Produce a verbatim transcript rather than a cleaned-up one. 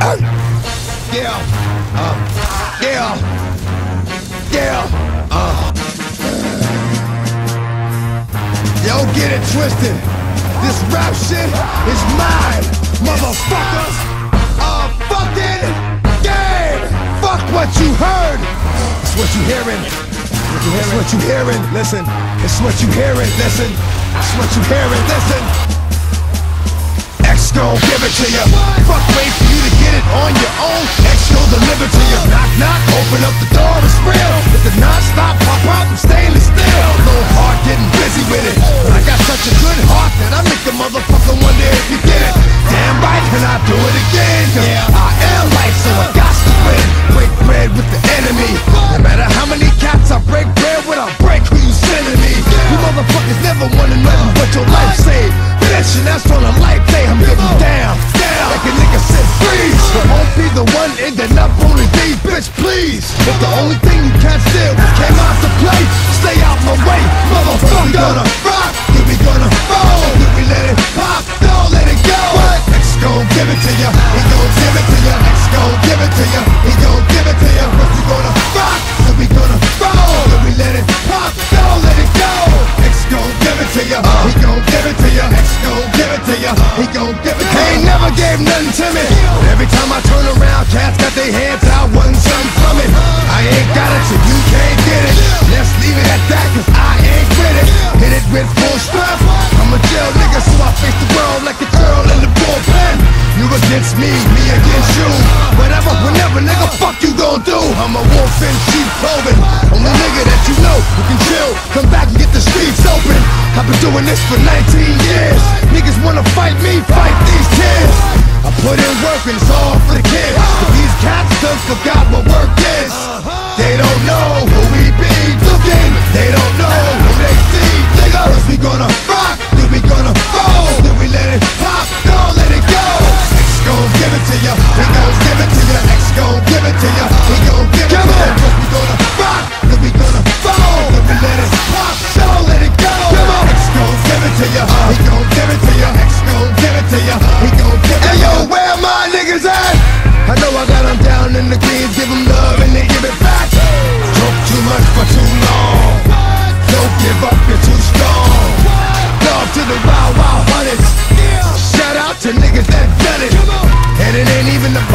Uh, yeah, uh, yeah, yeah, uh. Yo, get it twisted. This rap shit is mine, motherfuckers. A fucking game. Fuck what you heard. It's what you hearing. It's what you hearing. Listen. It's what you hearing. Listen. It's what you hearing. Listen. X gon' give it to you. Fuck, wait for you to get it on your own. X gon' deliver to you. Knock, knock, open up the door, it's real. With the non-stop pop out and stainless steel. Little heart getting busy with it. But I got such a good heart that I make the motherfucker wonder if you get it. Damn right, can I do it again? Yeah, I am life, so I got to win. Break bread with the enemy. No matter how many cats I break bread with, I break who you sending me. You motherfuckers never wanted nothing but your life saved. Bitch, and that's on a life day. I'm getting down, down, like a nigga said freeze. But won't be the one ending up on the D, bitch, please. If the only thing you can't steal came out to play, stay out my way, motherfucker. We gonna rock, then we gonna fall, then we let it pop, don't let it go. What? X gon' give it to ya, he gon' give it to ya. X gon' give it to ya, he gon' give it to ya. But we gonna rock, then we gonna fall, then we let it pop, don't let it go. X gon' give it to ya, he gon' give it to ya. X gon' give it to ya, he gon' give it to ya. He ain't never gave nothing to me, but every time I turn around, cats got their hands out, wanting something from it. I ain't got it, so you can't get it. Let's leave it at that, cause I ain't with it. Hit it with full strength. I'm a jail nigga, so I face the world like a girl in the bullpen. You against me, me against you. Whatever, whenever, nigga, fuck you gon' do. I'm a wolf in sheep clothing. Only nigga that you know who can chill. Come back and get the streets open. I've been doing this for nineteen years. Niggas wanna fight me, fight these tears. I put in work and it's all for the kids. But these cats done forgot what work is. They don't know who we be looking. They don't know who they see. Nigga, cause we gonna rock, then we gonna fall, then we let it pop, don't let it go. X gon' give it to ya, he gon' give it to ya. X gon' give it to ya, he gon' give it to ya. Cause we gonna rock, then we gonna fall, then we let it pop, don't let it go. X gon' give it to ya, he gon' give it to ya. X gon' give it to ya, he gon' give it to ya. Hey yo, where my niggas at? I know I got them down in the greens, give them love and they give it back. Talk too much for too long. Don't give up, you're too strong. Love to the wild, wild hunters. Shout out to niggas that done it. And it ain't even the